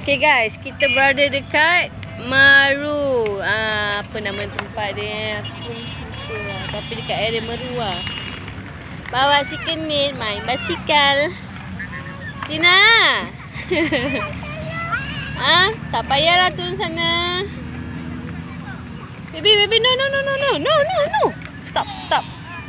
Okay guys, kita berada dekat Maru. Apa nama tempat dia? Aku lupa lah. Tapi dekat area Maru lah. Bawa si Kenil main basikal. Cina. Tak payahlah turun sana. Baby, no. Stop.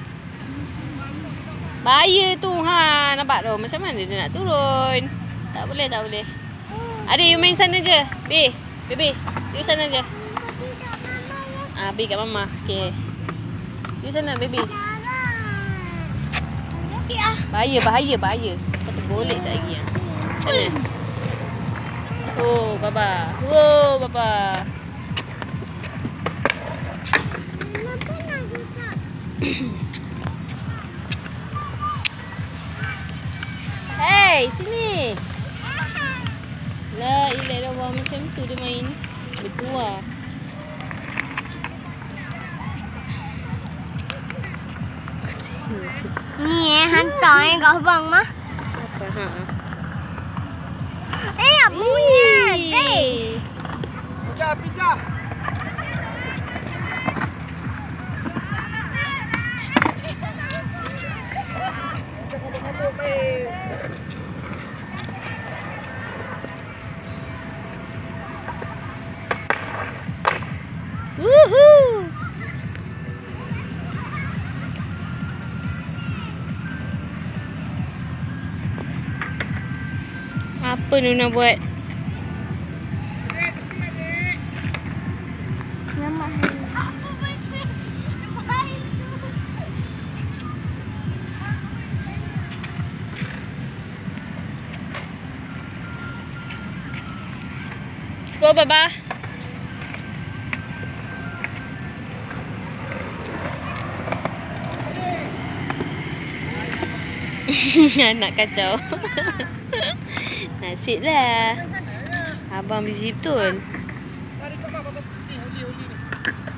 Bahaya tu. Nampak tu. Macam mana dia nak turun? Tak boleh. Adik, you main sana je. Baby, you sana je. Pergi kat mama. Okay. You sana, baby. Bahaya. Kau tergolek sekejap lagi. Sana. Oh, baba. Hey, sini. La ilah illallah, macam tu dia main. Bertuah. Ni hantar kat abang mah. Apa? Apa punya? Guys. Pijak. Woohoo! Apa Nuna buat? Go, Baba. Anak kacau. Nasib lah. Abang busy betul. Mari kau bawa ni.